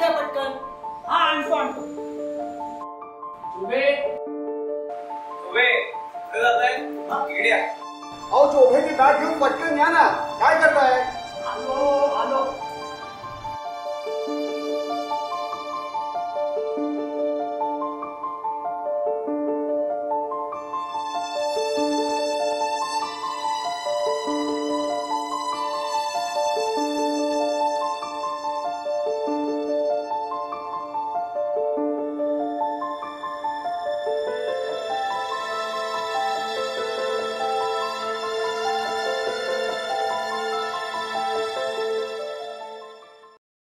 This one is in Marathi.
द्या पटकन. हा आणतो आणतो. चोभे कुठे जाताय? इकडे या. अहो चोभेची बॅग घेऊन पटकन या ना. काय करताय? आलो